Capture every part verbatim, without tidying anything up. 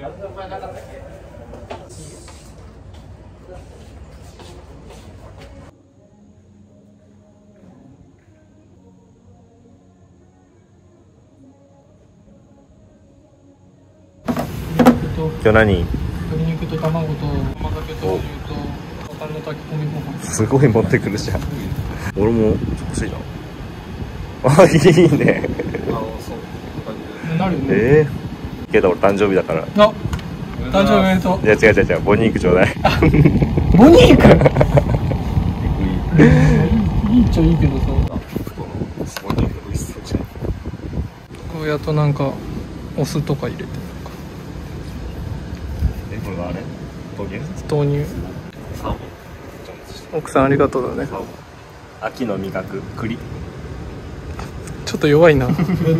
今日何？ 鶏肉と卵と甘酒とお湯とボタンの炊き込みご飯。 すごい持ってくるじゃん。俺も欲しいな。あ、いいね。 あ、そう。なるね。 ええー。けど俺誕生日だから。 あ、誕生日おめでとう。 いや違う違う違う、ボニークちょうだい。 ボニーク。いいっちゃいいけどさ。 ボニーク美味しそうじゃん。 こうやとなんかお酢とか入れて。 え、これはあれ？豆乳？ 豆乳。奥さんありがとうだね。 秋の味覚、栗。 ちょっと弱いな。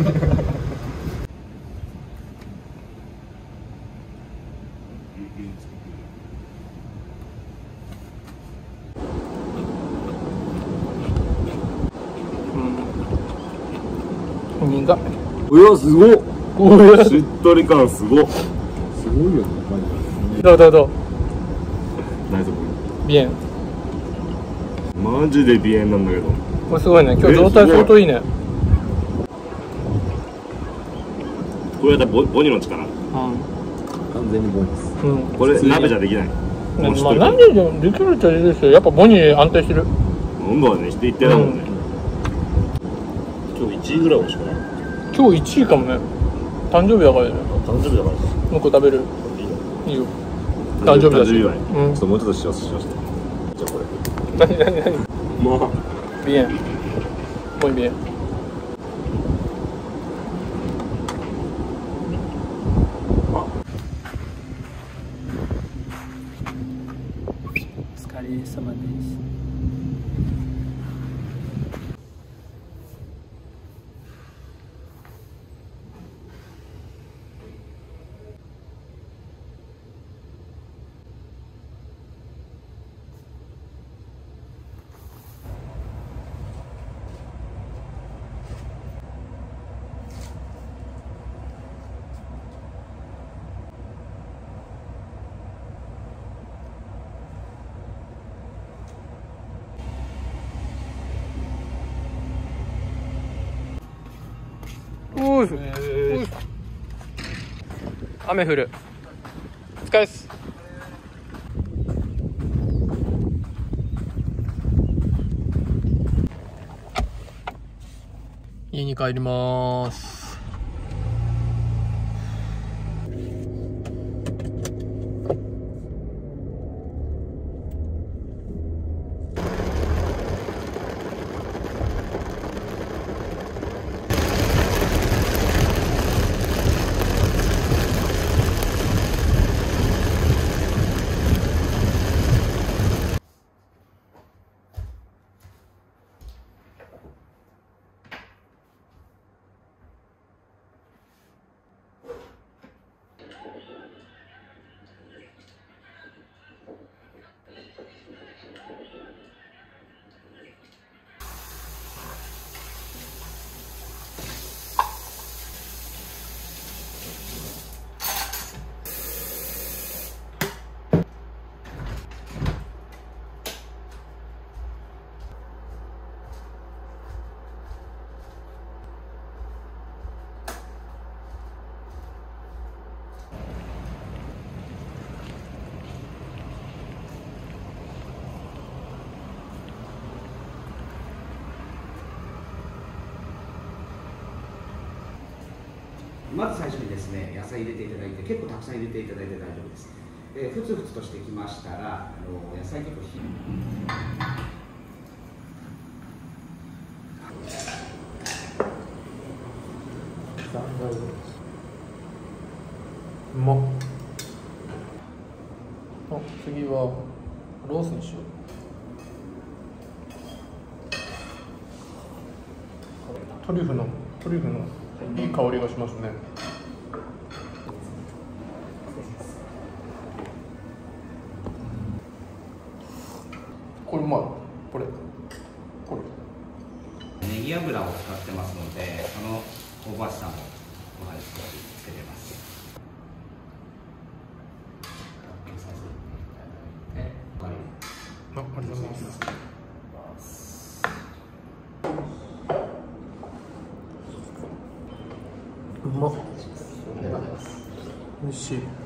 うん。苦い。 うわ、すごっ。しっとり感すごっ。すごいよね。 どうどうどう。 大丈夫？ ビエン。 マジで鼻炎なんだけど。 これすごいね。今日状態相当いいね。 これだボボニの力。 うん。 完全にボニです。 うん。 これ鍋じゃできない。 まあ何でもできるっちゃできるですよ。やっぱボニー安定してる。 温度はね、していってないもんね。今日いちいぐらい欲しくない？ 今日いちいかもね。誕生日だからね。 誕生日だから。 もうこれ食べる。いいよ。誕生日だし。うん。 ちょっともうちょっと幸せしました。じゃあこれ。 何何何？ まあ。 ビエン。muy bien。お疲れ様です。おーい、おい、雨降る。お疲れっす。家に帰りまーす。 まず最初にですね、野菜入れていただいて、結構たくさん入れていただいて大丈夫です。で、ふつふつとしてきましたら、あの野菜結構火。 うまっ。あ、次はロースにしよう。トリュフのトリュフのいい香りがしますね。これうまい。これこれネギ油を使ってますので、その香ばしさもお味につけてます。 うまっ。美味しい。